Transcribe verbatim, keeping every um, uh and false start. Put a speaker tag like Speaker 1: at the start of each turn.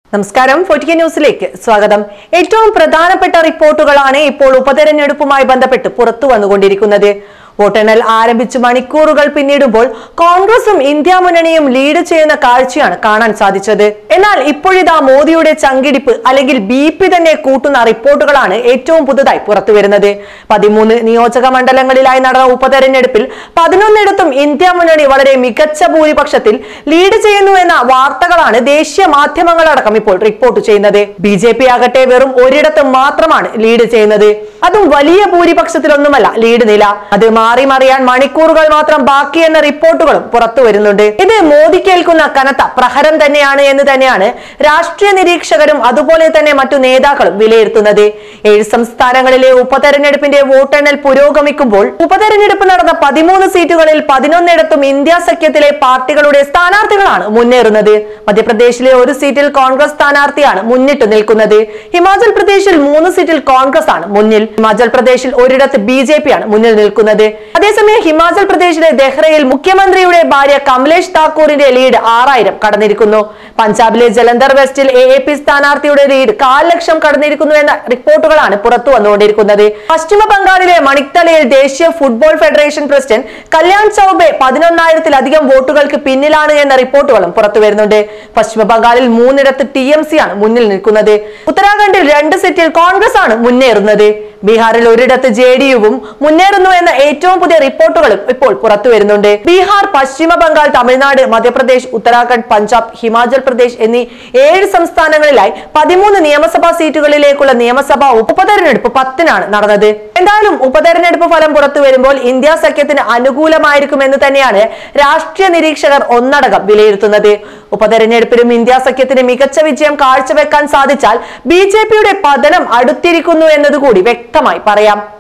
Speaker 1: നമസ്കാരം ഫോർട്ടി ന്യൂസിലേക്ക് സ്വാഗതം. ഏറ്റവും പ്രധാനപ്പെട്ട റിപ്പോർട്ടുകളാണ് ഇപ്പോൾ ഉപതെരഞ്ഞെടുപ്പുമായി ബന്ധപ്പെട്ട് പുറത്തു വന്നുകൊണ്ടിരിക്കുന്നത്. വോട്ടെണ്ണൽ ആരംഭിച്ച് മണിക്കൂറുകൾ പിന്നിടുമ്പോൾ കോൺഗ്രസും ഇന്ത്യ മുന്നണിയും ലീഡ് ചെയ്യുന്ന കാഴ്ചയാണ് കാണാൻ സാധിച്ചത്. എന്നാൽ ഇപ്പോഴിതാ മോദിയുടെ ചങ്കിടിപ്പ് അല്ലെങ്കിൽ ബി പി തന്നെ കൂട്ടുന്ന റിപ്പോർട്ടുകളാണ് ഏറ്റവും പുതുതായി പുറത്തു വരുന്നത്. പതിമൂന്ന് നിയോജക മണ്ഡലങ്ങളിലായി നടന്ന ഉപതെരഞ്ഞെടുപ്പിൽ പതിനൊന്നിടത്തും ഇന്ത്യ മുന്നണി വളരെ മികച്ച ഭൂരിപക്ഷത്തിൽ ലീഡ് ചെയ്യുന്നു എന്ന വാർത്തകളാണ് ദേശീയ മാധ്യമങ്ങളടക്കം ഇപ്പോൾ റിപ്പോർട്ട് ചെയ്യുന്നത്. ബി ജെ പി ആകട്ടെ വെറും ഒരിടത്ത് മാത്രമാണ് ലീഡ് ചെയ്യുന്നത്. അതും വലിയ ഭൂരിപക്ഷത്തിലൊന്നുമല്ല ലീഡ് നില. അത് മാറി മറിയാൻ മണിക്കൂറുകൾ മാത്രം ബാക്കിയെന്ന റിപ്പോർട്ടുകളും പുറത്തു വരുന്നുണ്ട്. ഇത് മോദി കേൾക്കുന്ന കനത്ത പ്രഹരം തന്നെയാണ് എന്ന് തന്നെയാണ് രാഷ്ട്രീയ നിരീക്ഷകരും അതുപോലെ തന്നെ മറ്റു നേതാക്കളും വിലയിരുത്തുന്നത്. ഏഴ് സംസ്ഥാനങ്ങളിലെ ഉപതെരഞ്ഞെടുപ്പിന്റെ വോട്ടെണ്ണൽ പുരോഗമിക്കുമ്പോൾ ഉപതെരഞ്ഞെടുപ്പ് നടന്ന പതിമൂന്ന് സീറ്റുകളിൽ പതിനൊന്നിടത്തും ഇന്ത്യ സഖ്യത്തിലെ പാർട്ടികളുടെ സ്ഥാനാർത്ഥികളാണ് മുന്നേറുന്നത്. മധ്യപ്രദേശിലെ ഒരു സീറ്റിൽ കോൺഗ്രസ് സ്ഥാനാർത്ഥിയാണ് മുന്നിട്ട് നിൽക്കുന്നത്. ഹിമാചൽ പ്രദേശിൽ മൂന്ന് സീറ്റിൽ കോൺഗ്രസ് ആണ് മുന്നിൽ. ഹിമാചൽ പ്രദേശിൽ ഒരിടത്ത് ബി ജെ പി ആണ് മുന്നിൽ നിൽക്കുന്നത്. അതേസമയം ഹിമാചൽ പ്രദേശിലെ ദെഹ്റയിൽ മുഖ്യമന്ത്രിയുടെ ഭാര്യ കമലേഷ് താക്കൂറിന്റെ ലീഡ് ആറായിരം കടന്നിരിക്കുന്നു. പഞ്ചാബിലെ ജലന്ധർ വെസ്റ്റിൽ എ എ പി സ്ഥാനാർത്ഥിയുടെ ലീഡ് കാൽ ലക്ഷം കടന്നിരിക്കുന്നു എന്ന റിപ്പോർട്ടുകളാണ് പുറത്തു വന്നുകൊണ്ടിരിക്കുന്നത്. പശ്ചിമ ബംഗാളിലെ മണിക്തലയിൽ ദേശീയ football federation president Kalyan Chaubey പതിനൊന്നായിരത്തിലധികം വോട്ടുകൾക്ക് പിന്നിലാണ് എന്ന റിപ്പോർട്ടുകളും പുറത്തു വരുന്നുണ്ട്. പശ്ചിമ ബംഗാളിൽ മൂന്നിടത്ത് ടി എം സി ആണ് മുന്നിൽ നിൽക്കുന്നത്. ഉത്തരാഖണ്ഡിൽ രണ്ട് സീറ്റിൽ കോൺഗ്രസ് ആണ് മുന്നേറുന്നത്. ബീഹാറിൽ ഒരിടത്ത് ജെ ഡി യുവും മുന്നേറുന്നു എന്ന ഏറ്റവും പുതിയ റിപ്പോർട്ടുകളും ഇപ്പോൾ പുറത്തു വരുന്നുണ്ട്. ബീഹാർ, പശ്ചിമ ബംഗാൾ, തമിഴ്നാട്, മധ്യപ്രദേശ്, ഉത്തരാഖണ്ഡ്, പഞ്ചാബ്, ഹിമാചൽ പ്രദേശ് എന്നീ ഏഴ് സംസ്ഥാനങ്ങളിലായി പതിമൂന്ന് നിയമസഭാ സീറ്റുകളിലേക്കുള്ള നിയമസഭാ ഉപതെരഞ്ഞെടുപ്പ് പത്തിനാണ് നടന്നത്. എന്തായാലും ഉപതെരഞ്ഞെടുപ്പ് ഫലം പുറത്തു വരുമ്പോൾ ഇന്ത്യ സഖ്യത്തിന് അനുകൂലമായിരിക്കുമെന്ന് തന്നെയാണ് രാഷ്ട്രീയ നിരീക്ഷകർ ഒന്നടങ്കം വിലയിരുത്തുന്നത്. ഉപതെരഞ്ഞെടുപ്പിലും ഇന്ത്യ സഖ്യത്തിന് മികച്ച വിജയം കാഴ്ചവെക്കാൻ സാധിച്ചാൽ ബി ജെ പിയുടെ പതനം അടുത്തിരിക്കുന്നു എന്നതുകൂടി വ്യക്തമായി പറയാം.